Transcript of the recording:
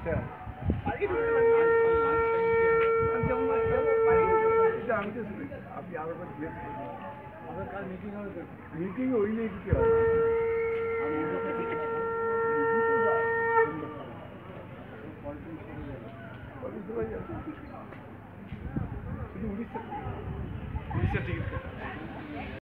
আচ্ছা আমি তো শুনেছি আপনি আরো জিজ্ঞেস করবেন মিটিং ওই নিয়ে কিছু হবে শুধু উড়িষ্যা টিকিট